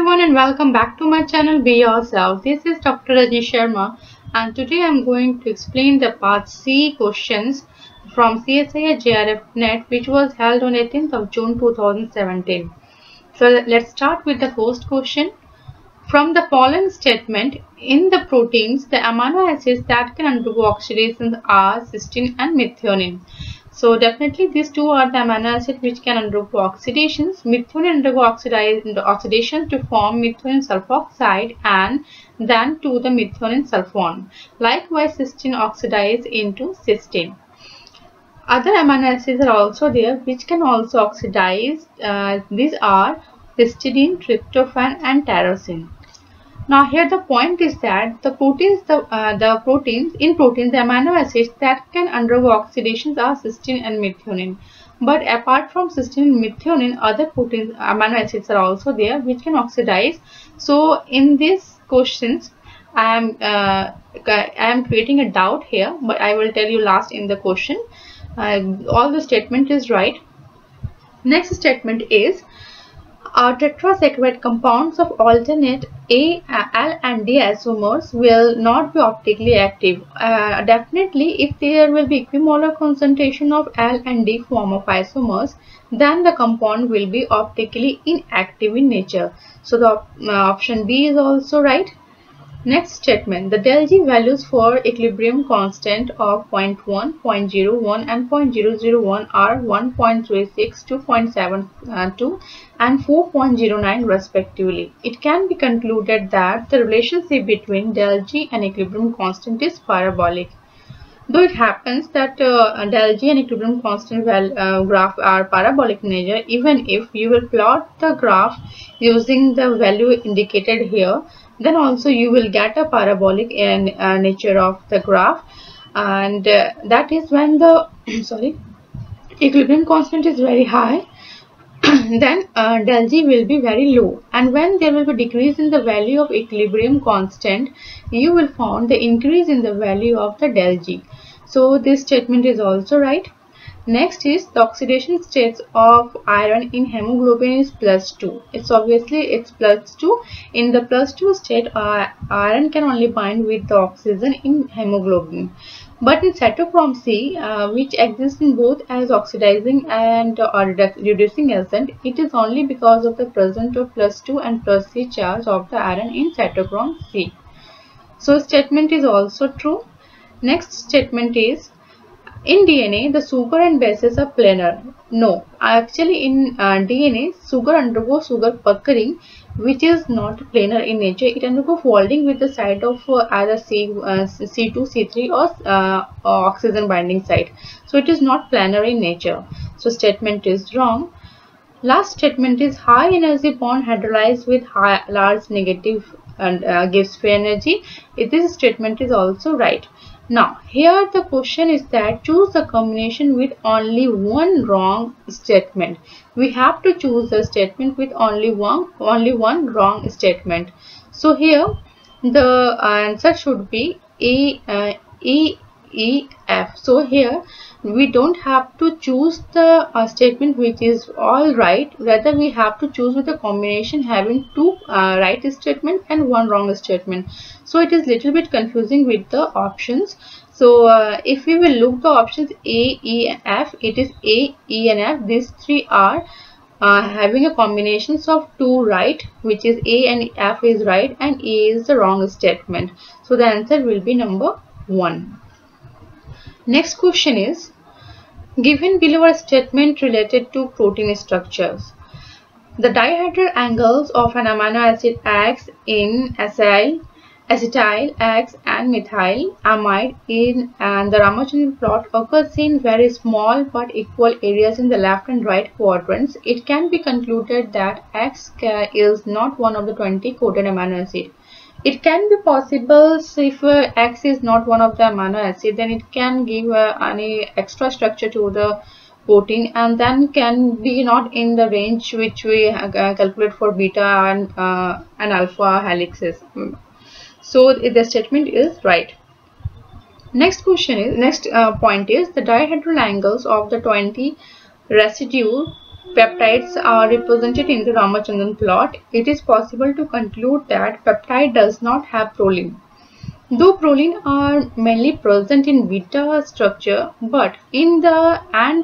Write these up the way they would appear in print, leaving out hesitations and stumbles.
everyone and welcome back to my channel Be Yourself. This is Dr. Rajesh Sharma and today I am going to explain the part C questions from CSIR JRF NET which was held on 18th of June 2017. So let's start with the first question. From the following statement, in the proteins, the amino acids that can undergo oxidation are cysteine and methionine. So definitely these two are the amino acids which can undergo oxidations. Methionine undergo oxidation to form methionine sulfoxide and then to the methionine sulfone. Likewise, cysteine oxidize into cysteine. Other amino acids are also there which can also oxidize. These are histidine, tryptophan and tyrosine. Now here the point is that the proteins, the amino acids that can undergo oxidations are cysteine and methionine. But apart from cysteine and methionine, other proteins, amino acids are also there which can oxidize. So in these questions, I am creating a doubt here, but I will tell you last in the question. All the statement is right. Next statement is, tetrasaccharide compounds of alternate Al and D isomers will not be optically active. Definitely, if there will be equimolar concentration of Al and D form of isomers, then the compound will be optically inactive in nature. So the option B is also right. Next statement, the del G values for equilibrium constant of 0.1, 0.01 and 0.001 are 1.36, 2.72 and 4.09 respectively. It can be concluded that the relationship between del G and equilibrium constant is parabolic. Though it happens that del G and equilibrium constant graph are parabolic in nature, even if you will plot the graph using the value indicated here, then also you will get a parabolic in nature of the graph, and that is when the equilibrium constant is very high. Then del G will be very low, and when there will be decrease in the value of equilibrium constant, you will find the increase in the value of the del G. So this statement is also right. Next is the oxidation states of iron in hemoglobin is +2. It's +2. In the +2 state, iron can only bind with the oxygen in hemoglobin. But in cytochrome C, which exists in both as oxidizing and reducing agent, it is only because of the presence of +2 and +3 charge of the iron in cytochrome C. So statement is also true. Next statement is, in DNA, the sugar and bases are planar. No, actually in DNA, sugar undergoes sugar puckering, which is not planar in nature. It undergoes folding with the side of either C2, C3 or oxygen binding site. So it is not planar in nature. So statement is wrong. Last statement is, high energy bond hydrolyzed with large negative and gives free energy. This statement is also right. Now here the question is that choose a combination with only one wrong statement. We have to choose a statement with only one wrong statement. So here the answer should be A, E, E, F. So here we don't have to choose the statement which is all right. Rather we have to choose with a combination having two right statement and one wrong statement. So it is little bit confusing with the options. So if we will look the options A, E and F, it is A, E and F. These three are having a combinations of two right, which is A and F is right and A is the wrong statement. So the answer will be number 1. Next question is, given below a statement related to protein structures. The dihedral angles of an amino acid X in acetyl X and methyl amide in and the Ramachandran plot occurs in very small but equal areas in the left and right quadrants. It can be concluded that X is not one of the 20 coded amino acids. It can be possible if X is not one of the amino acid, then it can give any extra structure to the protein and then can be not in the range which we calculate for beta and alpha helices. So the statement is right. Next question is, point is, the dihedral angles of the 20 residue peptides are represented in the Ramachandran plot, it is possible to conclude that peptide does not have proline. Though proline are mainly present in beta structure, but in the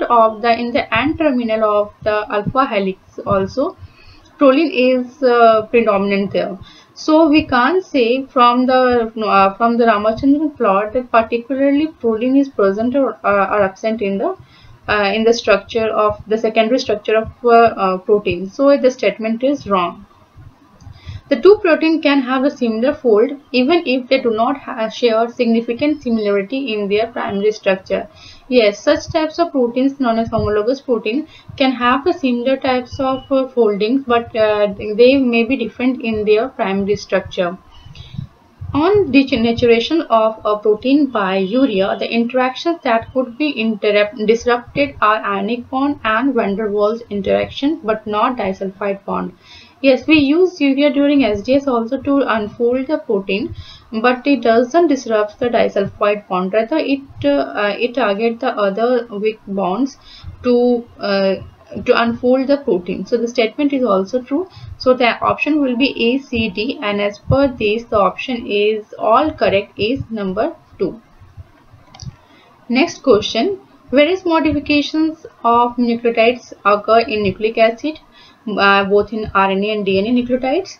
end terminal of the alpha helix also proline is predominant there. So we can't say from the Ramachandran plot that particularly proline is present or absent in the structure of the secondary structure of protein. So the statement is wrong. The two proteins can have a similar fold even if they do not share significant similarity in their primary structure. Yes, such types of proteins known as homologous protein can have the similar types of foldings, but they may be different in their primary structure. On denaturation of a protein by urea, the interactions that could be disrupted are ionic bond and van der Waals interaction, but not disulfide bond. Yes, we use urea during SDS also to unfold the protein, but it doesn't disrupt the disulfide bond. Rather, it targets the other weak bonds to unfold the protein. So the statement is also true. So the option will be A, C, D, and as per this, the option is all correct is number 2. Next question: various modifications of nucleotides occur in nucleic acid, both in RNA and DNA nucleotides.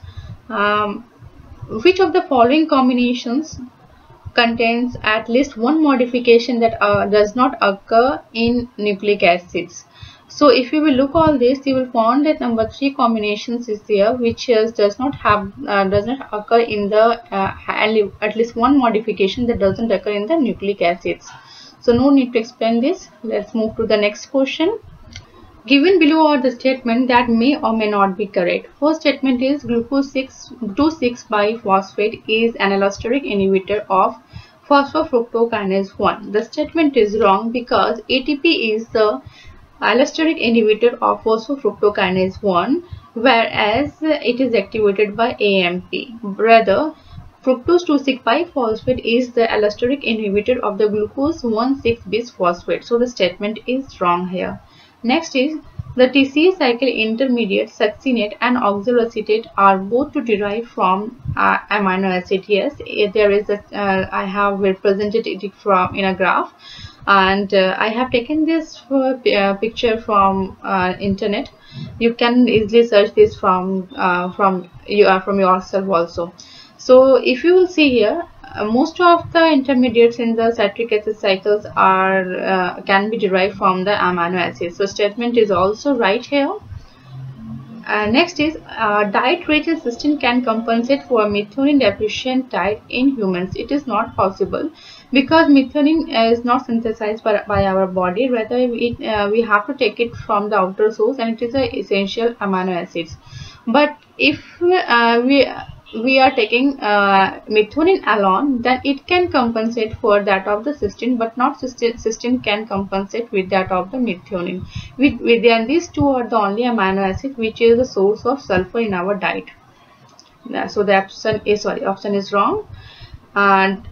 Which of the following combinations contains at least one modification that does not occur in nucleic acids? So if you will look all this, you will find that number 3 combinations is there, which does not occur in the at least one modification that doesn't occur in the nucleic acids. So no need to explain this. Let's move to the next question. Given below are the statements that may or may not be correct. First statement is glucose 2,6-biphosphate is an allosteric inhibitor of phosphofructokinase 1. The statement is wrong because ATP is the allosteric inhibitor of phosphofructokinase 1, whereas it is activated by AMP. Rather, fructose 2,6-biphosphate is the allosteric inhibitor of the glucose 1,6-bisphosphate. So the statement is wrong here. Next is the TCA cycle intermediates succinate and oxaloacetate are both to derive from amino acid. Yes, there is I have represented it from in a graph, and I have taken this picture from internet. You can easily search this from yourself also. So if you will see here, most of the intermediates in the citric acid cycles are can be derived from the amino acids. So statement is also right here. Next is diet-rich cysteine can compensate for methionine deficient diet in humans. It is not possible because methionine is not synthesized by our body. Rather, we have to take it from the outer source, and it is an essential amino acids. But if we are taking methionine alone, then it can compensate for that of the cysteine, but not cysteine can compensate with that of the methionine. Then these two are the only amino acid which is the source of sulfur in our diet. So the option is wrong. And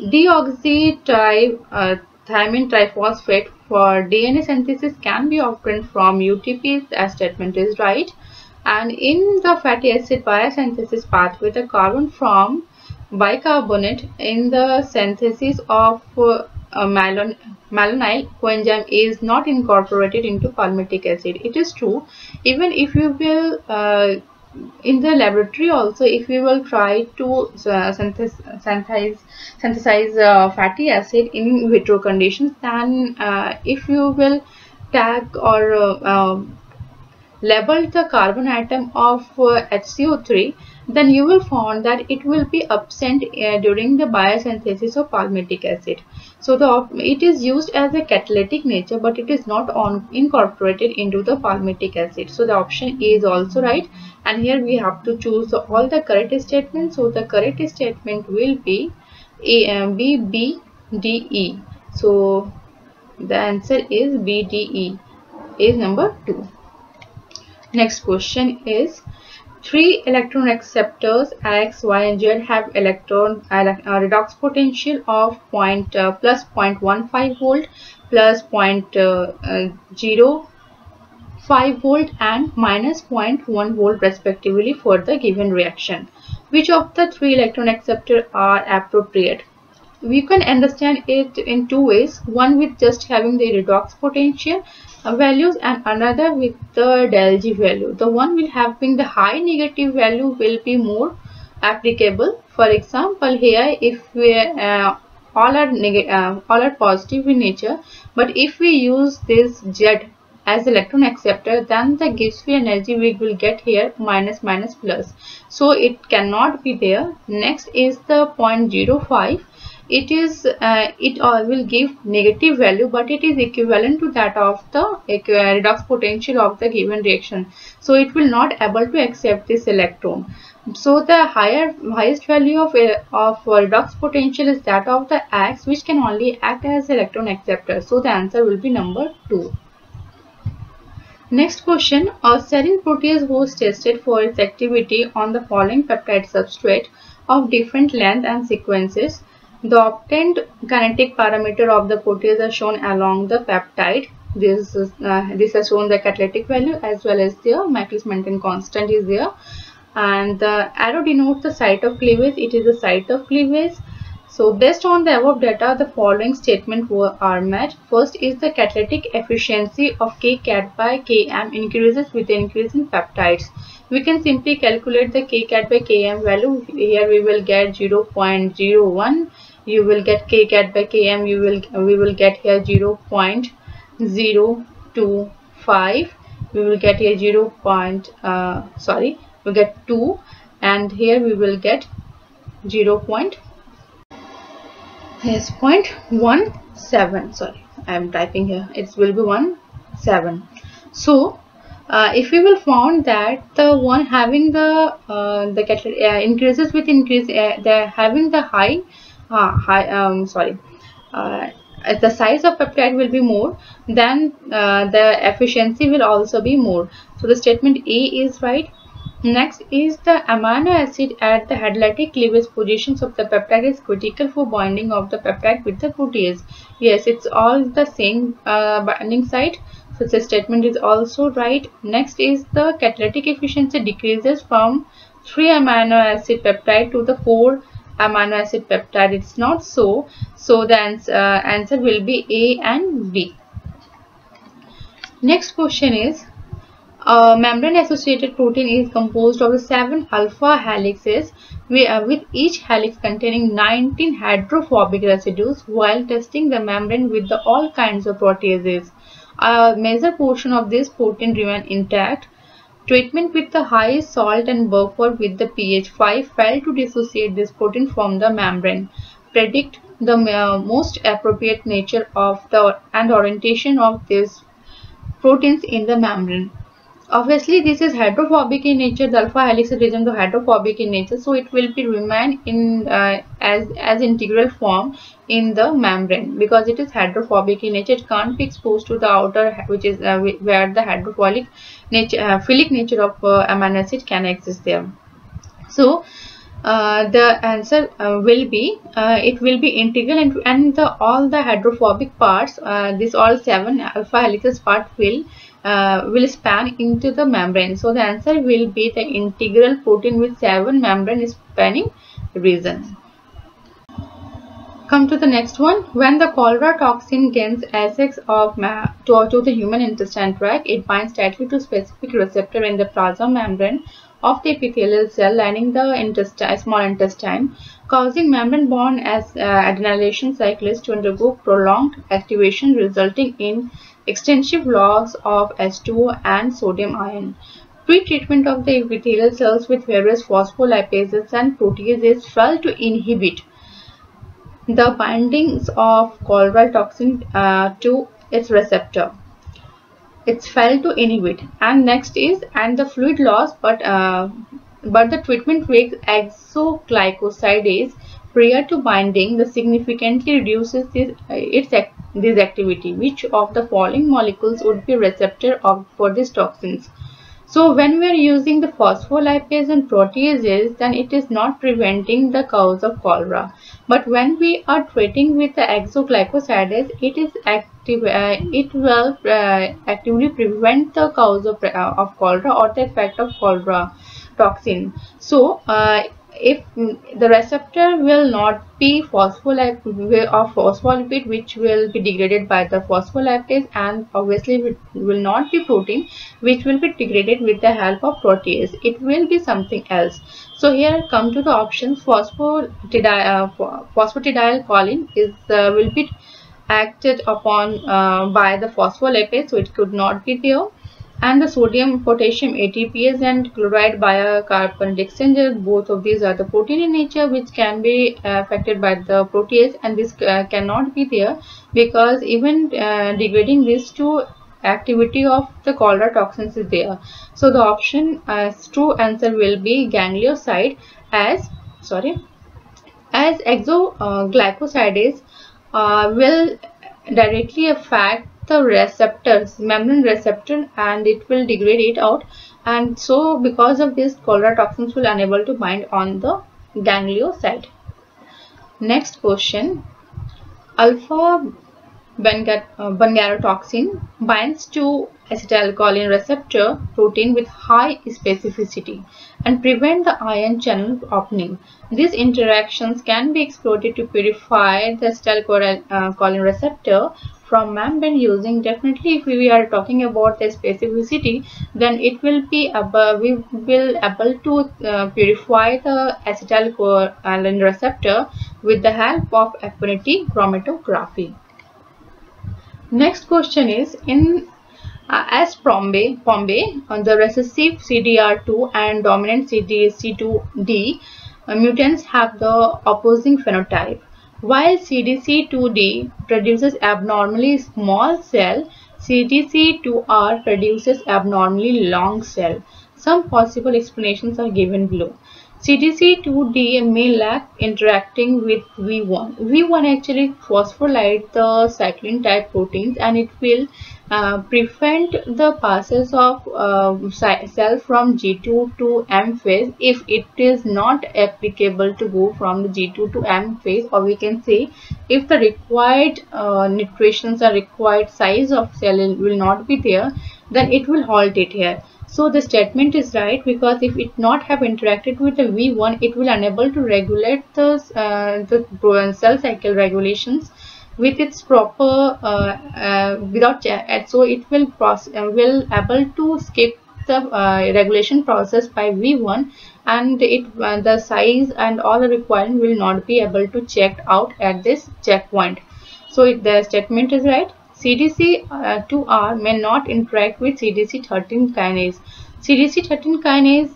deoxythymine triphosphate for DNA synthesis can be obtained from UTPs. As statement is right. And in the fatty acid biosynthesis pathway, the carbon from bicarbonate in the synthesis of malonyl coenzyme is not incorporated into palmitic acid. It is true. Even if you will in the laboratory also, if you will try to synthesize fatty acid in vitro conditions, then if you will tag or label the carbon atom of HCO3, then you will find that it will be absent during the biosynthesis of palmitic acid. So it is used as a catalytic nature, but it is not incorporated into the palmitic acid. So the option A is also right, and here we have to choose all the correct statements. So the correct statement will be A, B, B, D, E. So the answer is B, D, E is number 2. Next question is 3 electron acceptors X, Y, and Z have electron redox potential of plus 0.15 volt, plus 0.0 5 volt and minus 0.1 volt respectively for the given reaction. Which of the three electron acceptors are appropriate? We can understand it in two ways, one with just having the redox potential values and another with the del G value. The one will having the high negative value will be more applicable. For example, here if we all are positive in nature, but if we use this Z as electron acceptor, then the Gibbs free energy we will get here minus minus plus, so it cannot be there. Next is the 0.05. It is it will give negative value, but it is equivalent to that of the redox potential of the given reaction, so it will not able to accept this electron. So the highest value of redox potential is that of the X, which can only act as electron acceptor. So the answer will be number 2. Next question, a serine protease was tested for its activity on the following peptide substrate of different length and sequences. The obtained kinetic parameter of the protease are shown along the peptide. This has shown the catalytic value as well as the Michaelis-Menten constant is there. And the arrow denotes the site of cleavage. It is the site of cleavage. So based on the above data, the following statements are met. First is the catalytic efficiency of kcat by km increases with the increase in peptides. We can simply calculate the kcat by km value. Here we will get 0.01. You will get kcat by km. We will get here 0.025. We will get here we get 2, and here we will get 0.17. Sorry, I am typing here. It will be 17. So if we will found that the one having the increases with increase, they having the the size of peptide will be more, then the efficiency will also be more. So the statement A is right. Next is the amino acid at the hydrolytic cleavage positions of the peptide is critical for binding of the peptide with the protease. Yes, it's all the same binding site. So the statement is also right. Next is the catalytic efficiency decreases from 3 amino acid peptide to the 4 amino acid peptide. It's not so. So the answer will be A and B. Next question is, a membrane-associated protein is composed of 7 alpha helices with each helix containing 19 hydrophobic residues. While testing the membrane with all kinds of proteases, a major portion of this protein remained intact. Treatment with the high salt and buffer with the pH 5 failed to dissociate this protein from the membrane. Predict the most appropriate nature of and orientation of these proteins in the membrane. Obviously, this is hydrophobic in nature. The alpha helix region is hydrophobic in nature, so it will be remain in as integral form in the membrane because it is hydrophobic in nature. It can't be exposed to the outer, which is where the hydrophilic nature, philic nature of amino acid can exist there. So the answer will be it will be integral, and all the hydrophobic parts, this all 7 alpha helices part will span into the membrane. So the answer will be the integral protein with 7 membrane spanning region. Come to the next one. When the cholera toxin gains access to the human intestine tract, it binds tightly to specific receptor in the plasma membrane of the epithelial cell lining the small intestine, causing membrane-bound adenylation cycles to undergo prolonged activation, resulting in extensive loss of H2O and sodium ion. Pre-treatment of the epithelial cells with various phospholipases and proteases failed to inhibit the bindings of cholera toxin to its receptor. It's failed to inhibit. And next is the fluid loss, but the treatment with exoglycosidase prior to binding the significantly reduces this activity. Which of the following molecules would be receptor for these toxins? So when we are using the phospholipase and proteases, then it is not preventing the cause of cholera. But when we are treating with the exoglycosidase, it is active. It will actively prevent the cause of cholera or the effect of cholera toxin. So if the receptor will not be phospholipid, which will be degraded by the phospholipase, and obviously will not be protein which will be degraded with the help of protease. It will be something else. So here come to the options. Phosphatidylcholine is will be acted upon by the phospholipase, so it could not be there. And the sodium potassium ATPase and chloride biocarbonate exchange, both of these are the protein in nature which can be affected by the protease, and this cannot be there because even degrading these two, activity of the cholera toxins is there. So the option as true answer will be ganglioside, as exoglycosidase will directly affect the receptors, membrane receptor, and it will degrade it out, and so because of this cholera toxins will unable to bind on the ganglioside. Next question. Alpha bungarotoxin binds to acetylcholine receptor protein with high specificity and prevent the ion channel opening. These interactions can be exploited to purify the acetylcholine receptor from membrane using, definitely if we are talking about the specificity, then it will be we will able to purify the acetylcholine receptor with the help of affinity chromatography. Next question is, in as Pombe on the recessive CDR2 and dominant CDC2D mutants have the opposing phenotype. While CDC2D produces abnormally small cell, CDC2R produces abnormally long cell. Some possible explanations are given below. CDC2D may lack interacting with V1. V1 actually phosphorylates the cyclin type proteins, and it will prevent the passes of cell from G2 to M phase if it is not applicable to go from the G2 to M phase, or we can say if the required nutritions or required size of cell will not be there, then it will halt it here. So the statement is right, because if it not have interacted with the V1, it will unable to regulate the cell cycle regulations with its proper without so it will able to skip the regulation process by V1, and it the size and all the requirement will not be able to checked out at this checkpoint. So the statement is right. CDC2R may not interact with CDC13 kinase. CDC13 kinase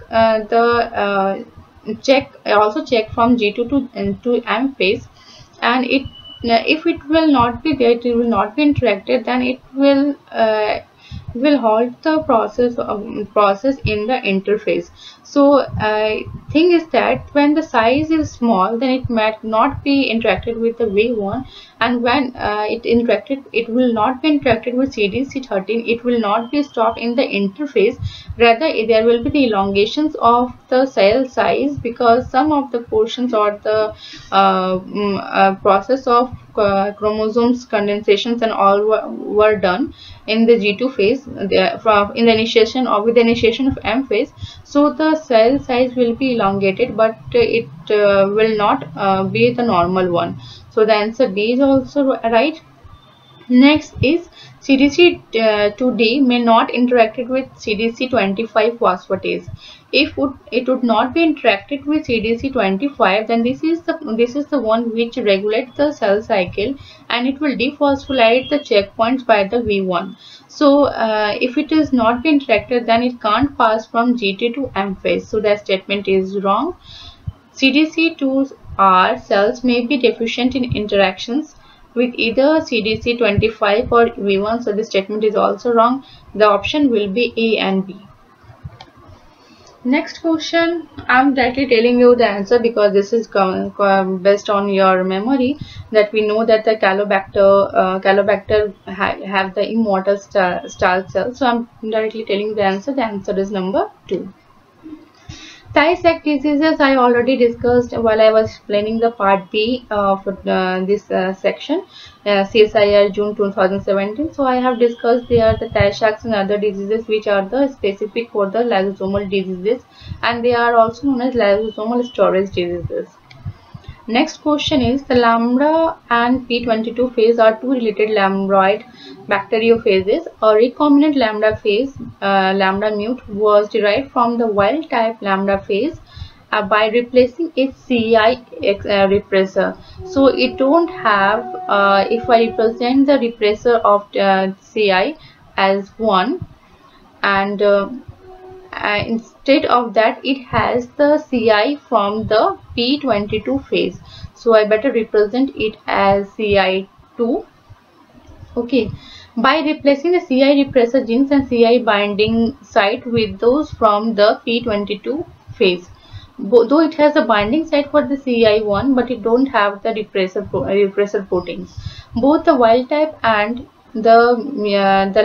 also check from G2 to M phase, and it if it will not be there, it will not be interacted, then it will halt the process in the interface. So thing is that when the size is small, then it might not be interacted with the V1, and when it will not be interacted with CDC13, it will not be stopped in the interface. Rather, there will be the elongations of the cell size, because some of the portions or the process of chromosomes condensations and all were done in the G2 phase in the initiation or with the initiation of M phase. So the cell size will be elongated, but it will not be the normal one. So the answer B is also right. Next is CDC2D may not interacted with CDC25 phosphatase. If it would not be interacted with CDC25, then this is the one which regulates the cell cycle, and it will dephosphorylate the checkpoints by the V1. So if it is not be interacted, then it can't pass from G2 to M phase. So that statement is wrong. CDC2R cells may be deficient in interactions with either CDC25 or V1, so this statement is also wrong. The option will be A and B. Next question, I'm directly telling you the answer because this is based on your memory, that we know that the Calobacter have the immortal star cells. So I'm directly telling the answer. The answer is number 2. Thigh-sac diseases I already discussed while I was explaining the part B of this section, CSIR June 2017. So I have discussed there the Tay-Sachs and other diseases which are the specific for the lysosomal diseases, and they are also known as lysosomal storage diseases. Next question is, the lambda and P22 phase are two related lambdoid bacteriophases. A recombinant lambda phase, lambda mute, was derived from the wild type lambda phase by replacing its CI repressor. So it don't have, if I represent the repressor of CI as 1, and instead of that it has the CI from the P22 phase, so I better represent it as CI2. Okay, by replacing the CI repressor genes and CI binding site with those from the P22 phase, though it has a binding site for the CI1 but it don't have the repressor proteins. Both the wild type and the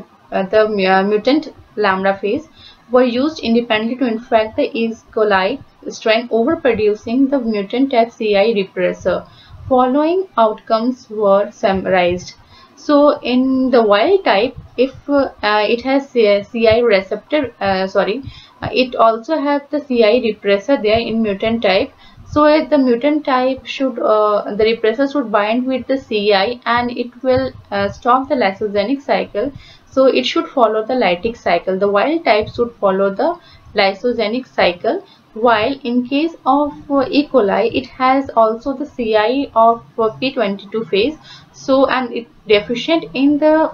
mutant lambda phase were used independently to infect the E. coli strain, overproducing the mutant type CI repressor. Following outcomes were summarized. So in the wild type, if it has CI receptor, it also has the CI repressor there in mutant type. So the mutant type should, the repressor should bind with the CI and it will stop the lysogenic cycle. So it should follow the lytic cycle. The wild type should follow the lysogenic cycle, while in case of E. coli, it has also the CI of P22 phase. So, and it deficient in the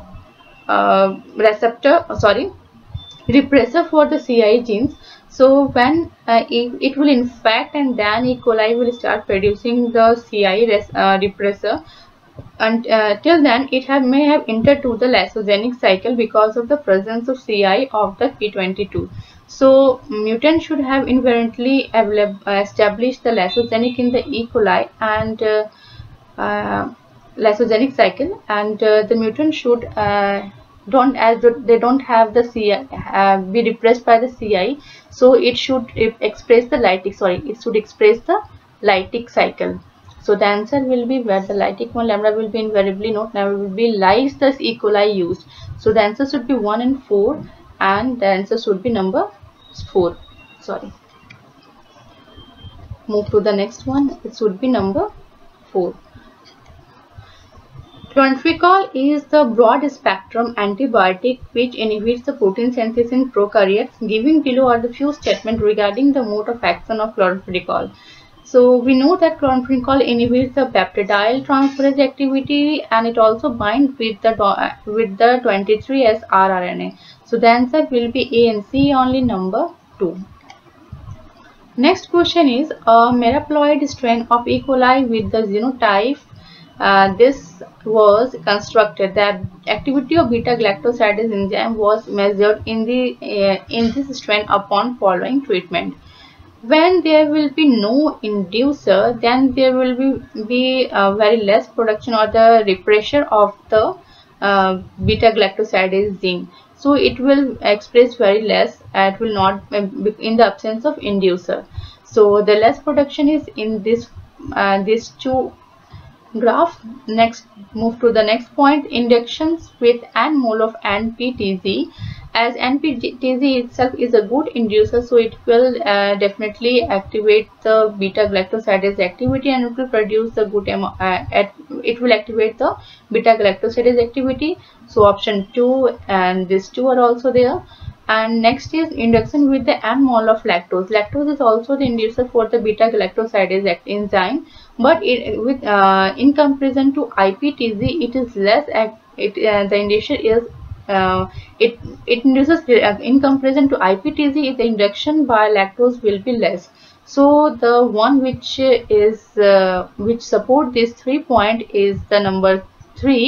repressor for the CI genes. So when it will infect, and then E. coli will start producing the CI repressor. Till then it may have entered to the lysogenic cycle because of the presence of CI of the P22. So mutant should have inherently established the lysogenic in the E. coli and lysogenic cycle, and the mutant should they don't have the CI be repressed by the CI, so it should express the lytic cycle. So the answer will be where the lytic one lambda will be invariably not, never will be lyse thus E. coli used. So the answer should be 1 and 4, and the answer should be number 4. Sorry. Move to the next one. It should be number 4. Chlorantraniliprole is the broad-spectrum antibiotic which inhibits the protein synthesis in prokaryotes. Giving below are the few statements regarding the mode of action of chlorantraniliprole. So we know that chlorantraniliprole inhibits the peptidyl transferase activity, and it also binds with the 23S rRNA. So the answer will be A and C only, number 2. Next question is, a meraploid strain of E. coli with the genotype this was constructed. The activity of beta-galactosidase enzyme was measured in this strain upon following treatment. When there will be no inducer, then there will be very less production or the repression of the beta-galactosidase gene. So it will express very less. It will not in the absence of inducer. So the less production is in this these two graph. Next, move to the next point, inductions with n mole of NPTZ. As NPTZ itself is a good inducer, so it will definitely activate the beta-galactosidase activity, and it will produce the good it will activate the beta-galactosidase activity. So option 2 and this 2 are also there. And next is induction with the n mole of lactose. Lactose is also the inducer for the beta-galactosidase enzyme, but in comparison to IPTZ, it is less. The inducer is it induces in comparison to IPTZ, the induction by lactose will be less. So the one which support this 3 point is the number 3.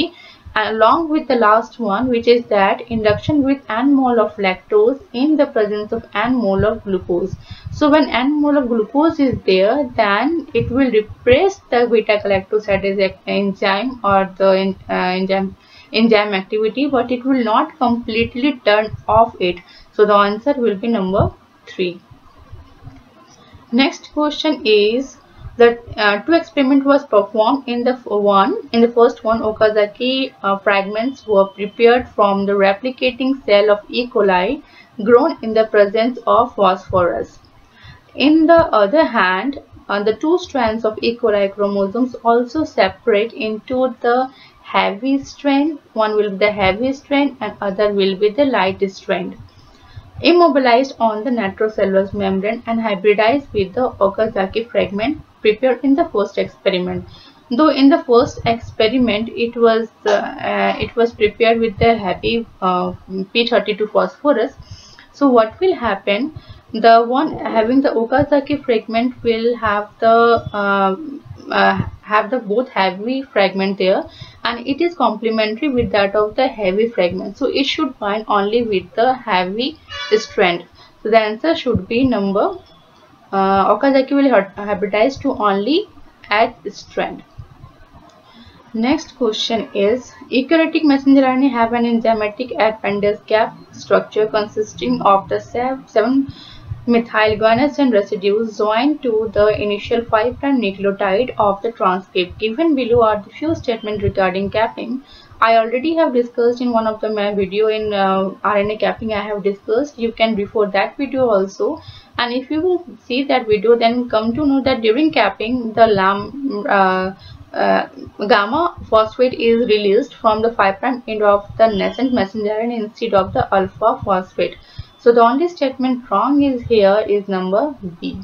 along with the last one, which is that induction with n mole of lactose in the presence of n mole of glucose. So when n mole of glucose is there, then it will repress the beta galactosidase enzyme or the enzyme activity, but it will not completely turn off it. So the answer will be number 3. Next question is that two experiment was performed. In the first one, Okazaki fragments were prepared from the replicating cell of E. coli grown in the presence of phosphorus. In the other hand, the two strands of E. coli chromosomes also separate into the heavy strand. One will be the heavy strand and other will be the light strand, immobilized on the nitrocellulose membrane and hybridized with the Okazaki fragment prepared in the first experiment. Though in the first experiment it was prepared with the heavy P32 phosphorus. So what will happen? The one having the Okazaki fragment will have the both heavy fragment there, and it is complementary with that of the heavy fragment. So it should bind only with the heavy strand. So the answer should be number Okazaki will hybridize to only at strand. Next question is, eukaryotic messenger RNA have an enzymatic appendase gap structure consisting of the 7 methyl guanosine residues joined to the initial 5' nucleotide of the transcript. Given below are the few statements regarding capping. I already have discussed in one of the my video in RNA capping. I have discussed. You can refer that video also. And if you will see that video, then come to know that during capping, the gamma phosphate is released from the 5' end of the nascent messenger RNA instead of the alpha phosphate. So the only statement wrong is here is number B.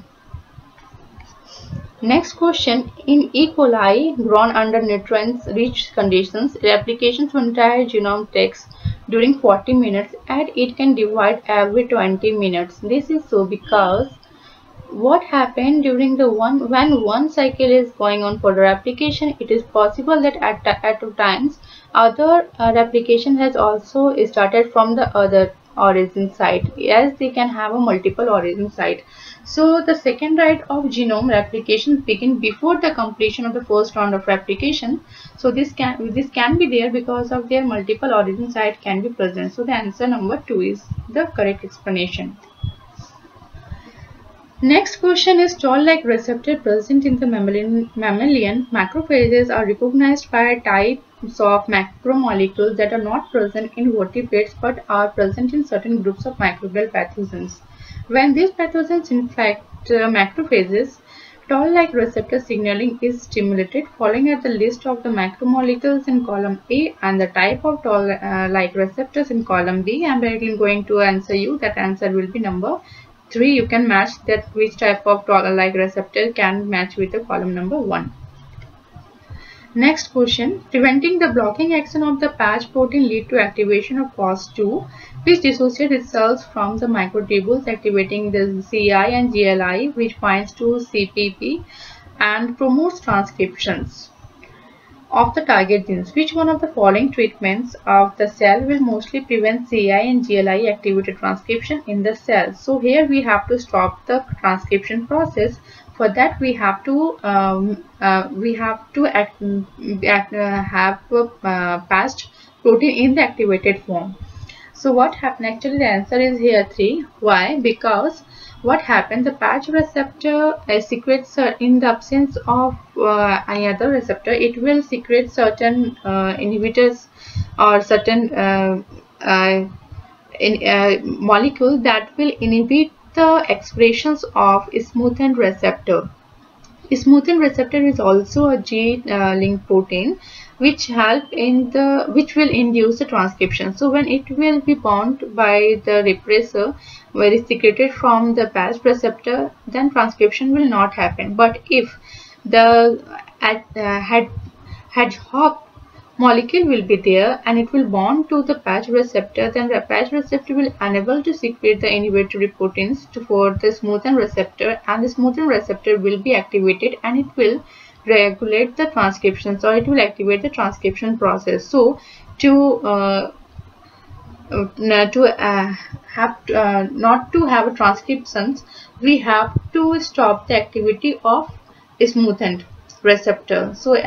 Next question, in E. coli grown under nutrients-rich conditions, replication to entire genome takes during 40 minutes and it can divide every 20 minutes. This is so because what happened during the when one cycle is going on for the replication, it is possible that at times other replication has also started from the other origin site, as they can have a multiple origin site. So the second round of genome replication begin before the completion of the first round of replication. So this can be there because of their multiple origin site can be present. So the answer number 2 is the correct explanation. Next question is, toll-like receptor present in the mammalian macrophages are recognized by types of macromolecules that are not present in vertebrates but are present in certain groups of microbial pathogens. When these pathogens infect macrophages, toll-like receptor signaling is stimulated. Following are the list of the macromolecules in column A and the type of toll-like receptors in column B. I am directly going to answer you. That answer will be number 3. You can match that which type of toll-like receptor can match with the column number 1. Next question, preventing the blocking action of the patch protein lead to activation of FOS2, which dissociates itself from the microtubules, activating the CI and GLI, which binds to CPP and promotes transcriptions of the target genes. Which one of the following treatments of the cell will mostly prevent CI and GLI activated transcription in the cell? So here we have to stop the transcription process. For that we have to have patched protein in the activated form. So what happened? Actually the answer is here 3. Why? Because what happened, the patch receptor secretes in the absence of any other receptor, it will secrete certain inhibitors or certain molecules that will inhibit the expressions of smoothen receptor. Smoothen receptor is also a G-linked protein which will induce the transcription. So when it will be bound by the repressor where it is secreted from the patch receptor, then transcription will not happen. But if the hedgehog molecule will be there and it will bond to the patch receptor, then the patch receptor will unable to secrete the inhibitory proteins for the smoothen receptor, and the smoothen receptor will be activated and it will regulate the transcription, so it will activate the transcription process. So to not to have a transcriptions, we have to stop the activity of smoothened receptor. So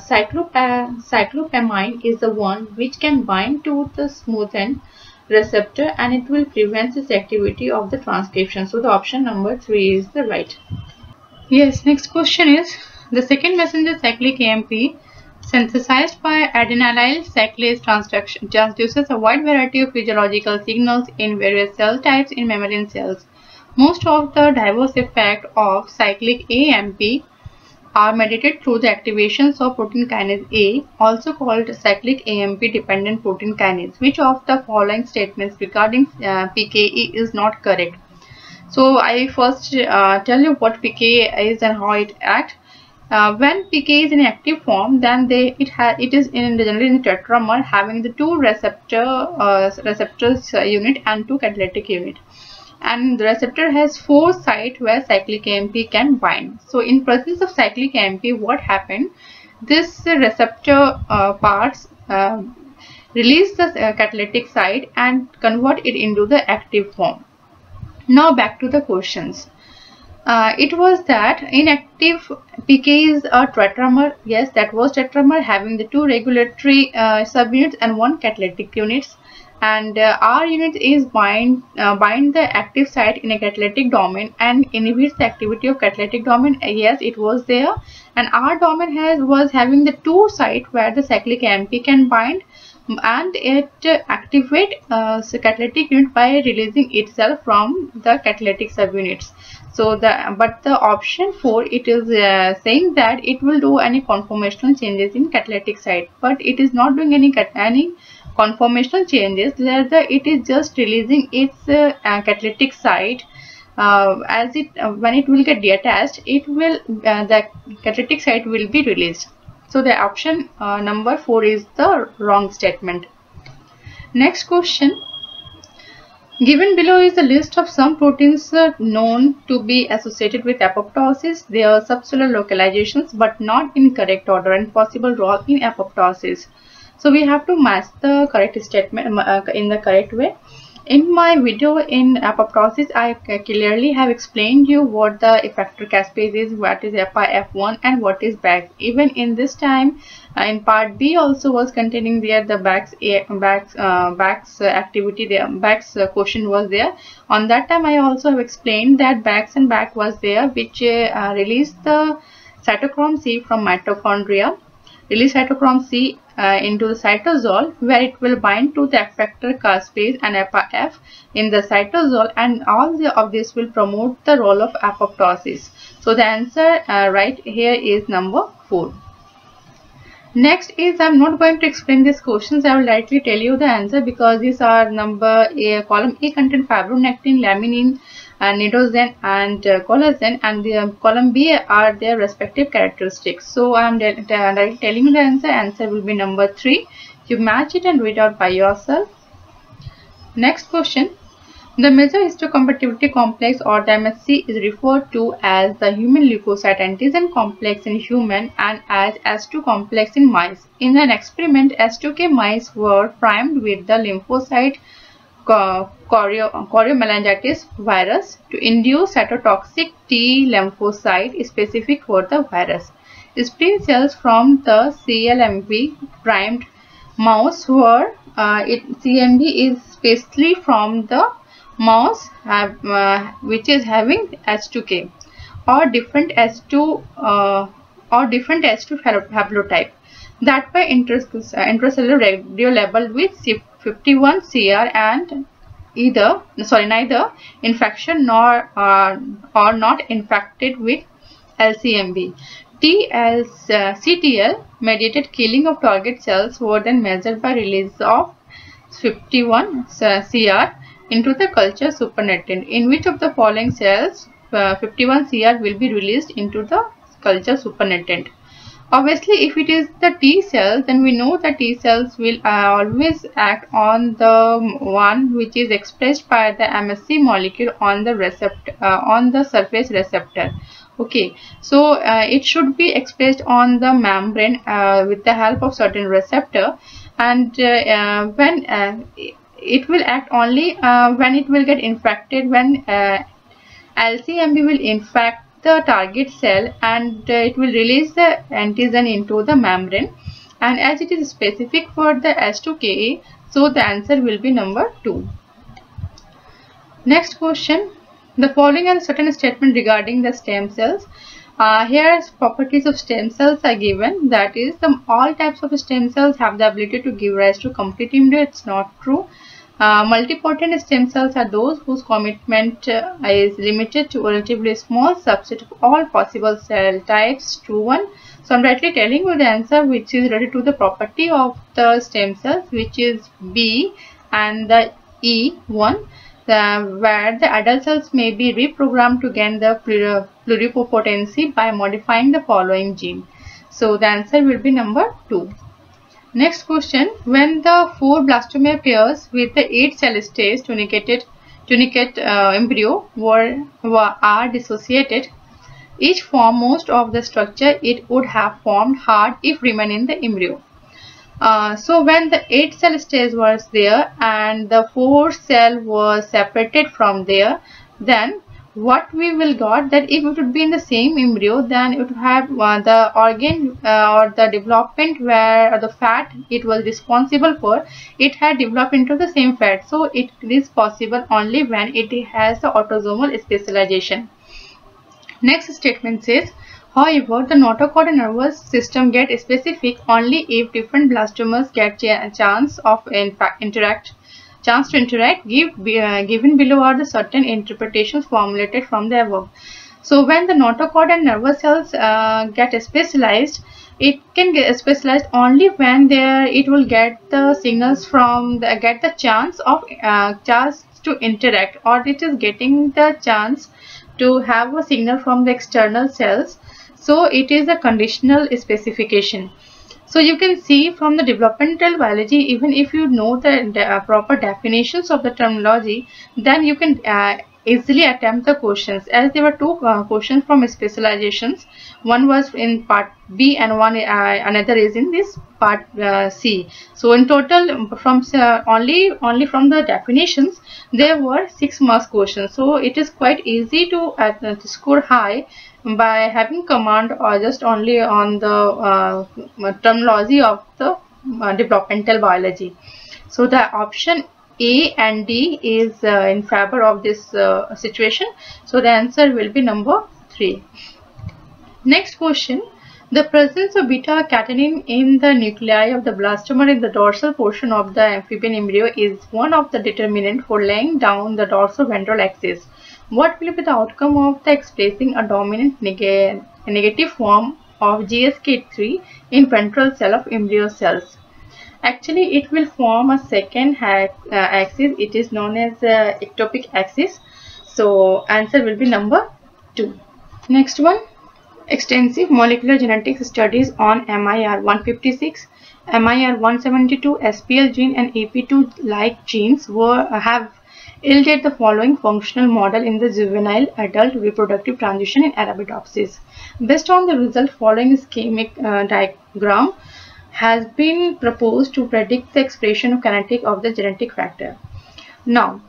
cyclopamide is the one which can bind to the smoothened receptor, and it will prevent this activity of the transcription. So the option number 3 is the right. Yes, next question is, the second messenger cyclic AMP synthesized by adenylyl cyclase transduces a wide variety of physiological signals in various cell types in mammalian cells. Most of the diverse effects of cyclic AMP are mediated through the activations of protein kinase A, also called cyclic AMP dependent protein kinase. Which of the following statements regarding PKE is not correct? So I first tell you what PKE is and how it acts. When PKE is in active form, then it is generally in tetramer, having the two receptors unit and two catalytic unit, and the receptor has 4 sites where cyclic AMP can bind. So in presence of cyclic AMP, what happened? This receptor parts release the catalytic site and convert it into the active form. Now back to the questions. It was that inactive PK is a tetramer. Yes, that was tetramer, having the 2 regulatory subunits and 1 catalytic units. And R unit is bind the active site in a catalytic domain and inhibits the activity of catalytic domain. Yes, it was there. And R domain was having the 2 sites where the cyclic AMP can bind, and it activate catalytic unit by releasing itself from the catalytic subunits. So the option 4, it is saying that it will do any conformational changes in catalytic site, but it is not doing any conformational changes. Rather, it is just releasing its catalytic site. When it will get detached, it will the catalytic site will be released. So the option number 4 is the wrong statement. Next question. Given below is a list of some proteins known to be associated with apoptosis, their subcellular localizations, but not in correct order and possible role in apoptosis. So we have to match the correct statement in the correct way. In my video in apoptosis, I clearly have explained you what the effector caspase is, what is F1 and what is BAX. Even in this time, in part B also was containing there the BAX activity there, BAX question was there. On that time I also have explained that BAX and BAC was there, which released the cytochrome C from mitochondria, release cytochrome C into the cytosol, where it will bind to the effector caspase and F in the cytosol, and all of this will promote the role of apoptosis. So the answer right here is number 4. Next is, I am not going to explain these questions. I will directly tell you the answer, because these are number A, column A contain fibronectin, laminin, nidosine and collagen, and the column B are their respective characteristics. So I am directly telling you the answer. Answer will be number 3. You match it and read out by yourself. Next question. The major histocompatibility complex, or the MHC, is referred to as the human leukocyte antigen complex in human and as S2 complex in mice. In an experiment, S2K mice were primed with the lymphocyte choriomeningitis virus to induce cytotoxic T lymphocyte specific for the virus. Spleen cells from the CLMV primed mouse were CMV is specially from the mouse which is having H2K or different S2 haplotype, that by intracellular radio labeled with 51 CR and neither infection nor or not infected with LCMV. CTL mediated killing of target cells were then measured by release of 51 CR into the culture supernatant. In which of the following cells 51 CR will be released into the culture supernatant? Obviously, if it is the T cells, then we know that T cells will always act on the one which is expressed by the MSC molecule on the receptor, on the surface receptor. Okay, so it should be expressed on the membrane with the help of certain receptor, and when it will act only when it will get infected, when LCMB will infect the target cell, and it will release the antigen into the membrane, and as it is specific for the H2KA, so the answer will be number 2. Next question. The following are certain statement regarding the stem cells. Here properties of stem cells are given, that is all types of stem cells have the ability to give rise to complete embryo. It's not true. Multipotent stem cells are those whose commitment is limited to a relatively small subset of all possible cell types. True one. So I'm directly telling you the answer, which is related to the property of the stem cells, which is B and the E1, where the adult cells may be reprogrammed to gain the pluripotency by modifying the following gene. So the answer will be number 2. Next question. When the 4 blastomere pairs with the 8 cell stage tunicate embryo are dissociated, each form most of the structure it would have formed hard if remain in the embryo. So when the 8 cell stage was there and the 4 cell was separated from there, then what we will got, that if it would be in the same embryo, then it would have the organ or the development where the fat it was responsible for, it had developed into the same fat. So it is possible only when it has the autosomal specialization. Next statement says, however, the notochord nervous system get specific only if different blastomers get a chance to interact. Given below are the certain interpretations formulated from the above. So when the notochord and nervous cells get specialized, it can get specialized only when it will get the signals from get the chance to interact, or it is getting the chance to have a signal from the external cells. So it is a conditional specification. So you can see from the developmental biology, even if you know the proper definitions of the terminology, then you can easily attempt the questions, as there were 2 questions from specializations. One was in part B and one another is in this part C. So in total, from only from the definitions, there were 6 marks questions. So it is quite easy to score high by having command or just only on the terminology of the developmental biology. So the option A and D is in favor of this situation. So the answer will be number 3. Next question. The presence of beta-catenin in the nuclei of the blastoma in the dorsal portion of the amphibian embryo is one of the determinants for laying down the dorsoventral axis. What will be the outcome of the expressing a dominant negative form of GSK3 in ventral cell of embryo cells? Actually, it will form a second axis. It is known as ectopic axis. So answer will be number 2. Next one. Extensive molecular genetics studies on MIR156, MIR172, SPL gene and AP2-like genes have yielded the following functional model in the juvenile adult reproductive transition in Arabidopsis. Based on the result, following schematic diagram has been proposed to predict the expression of kinetic of the genetic factor. Now,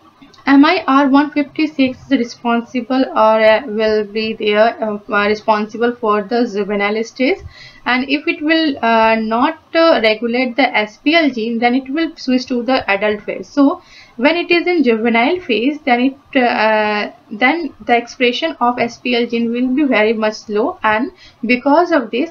MIR156 is responsible or will be there responsible for the juvenile stage, and if it will not regulate the SPL gene, then it will switch to the adult phase. So when it is in juvenile phase, then then the expression of SPL gene will be very much low, and because of this,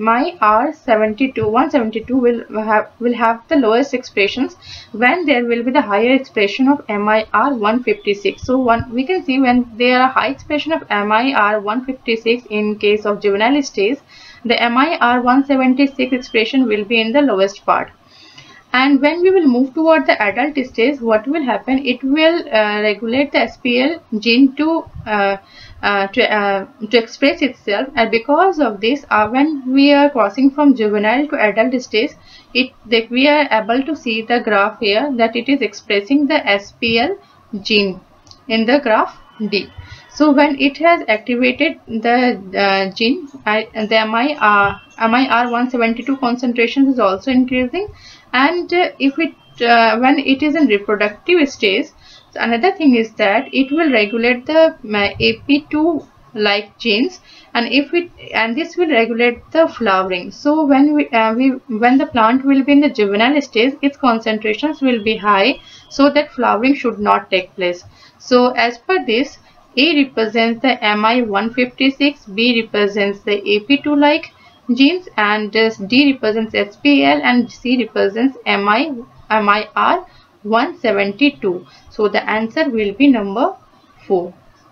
MIR172 will have the lowest expressions when there will be the higher expression of MIR156. So we can see when there are high expression of MIR156 in case of juvenile stage, the MIR176 expression will be in the lowest part. And when we will move toward the adult stage, what will happen? It will regulate the SPL gene to express itself, and because of this, when we are crossing from juvenile to adult stage, we are able to see the graph here that it is expressing the SPL gene in the graph D. So when it has activated the gene, the MIR172 concentration is also increasing, and if it when it is in reproductive stage, so another thing is that it will regulate the AP2 like genes, and this will regulate the flowering. So when when the plant will be in the juvenile stage, its concentrations will be high, so that flowering should not take place. So as per this, A represents the MI156, B represents the AP2 like genes, and D represents SPL, and C represents MIR172. So the answer will be number 4.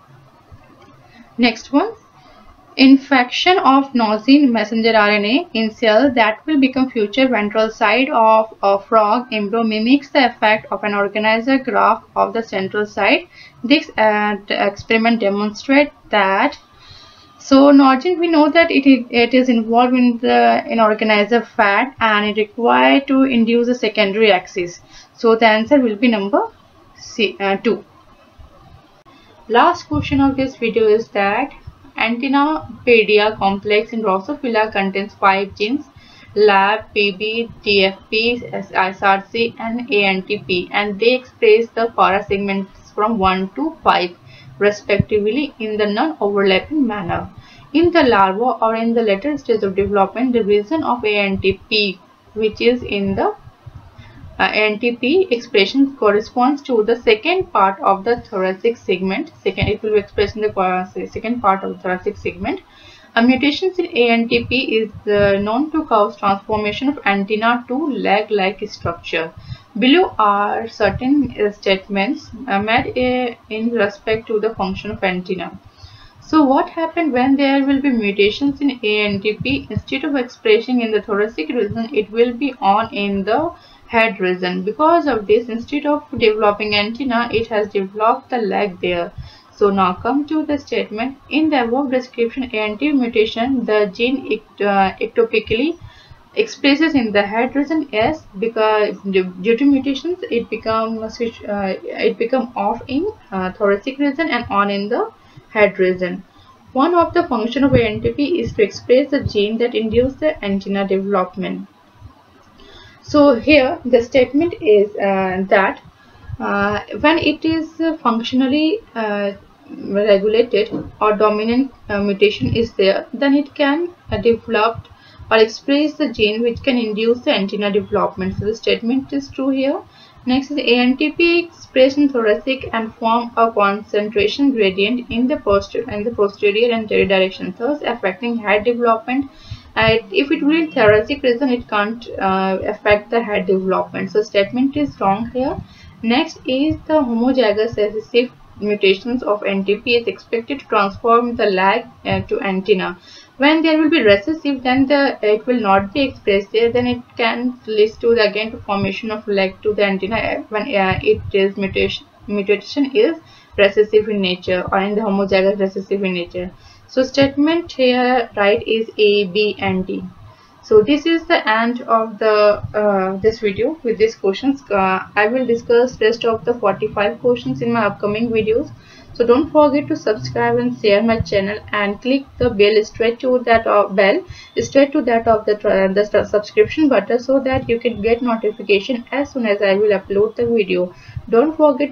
Next one. Infection of nosine messenger RNA in cell that will become future ventral side of a frog embryo mimics the effect of an organizer graft of the central side. This experiment demonstrates that. So nosine, we know that it is involved in organizer fat, and it required to induce a secondary axis. So the answer will be number 2. Last question of this video is that Antennapedia complex in Drosophila contains 5 genes: LAB, PB, TFP, SRC, and ANTP, and they express the para segments from 1 to 5 respectively in the non-overlapping manner. In the larva or in the later stage of development, the region of ANTP, which is in the ANTP expression, corresponds to the second part of the thoracic segment. It will be expressed in the second part of the thoracic segment. A mutations in ANTP is known to cause transformation of antenna to leg-like structure. Below are certain statements made in respect to the function of antenna. So what happened when there will be mutations in ANTP? Instead of expressing in the thoracic region, it will be on in the head region. Because of this, instead of developing antenna, it has developed the leg there. So now come to the statement. In the above description, ANTP mutation, the gene ectopically expresses in the head region. Yes, because due to mutations, it become off in thoracic region and on in the head region. One of the function of ANTP is to express the gene that induces the antenna development. So here the statement is that when it is functionally regulated or dominant mutation is there, then it can develop or express the gene which can induce the antenna development. So the statement is true here. Next is ANTP expressed in thoracic and form a concentration gradient in the posterior and anterior direction, thus affecting head development. If it will in thoracic region, it can't affect the head development. So statement is wrong here. Next is the homozygous recessive mutations of NTP is expected to transform the lag to antenna. When there will be recessive, then it will not be expressed there. Then it can lead to again to formation of leg to the antenna when it is mutation is recessive in nature or in the homozygous recessive in nature. So statement here right is A, B, and D. So this is the end of the this video with these questions. I will discuss rest of the 45 questions in my upcoming videos. So don't forget to subscribe and share my channel and click the bell straight to that of the subscription button so that you can get notification as soon as I will upload the video. Don't forget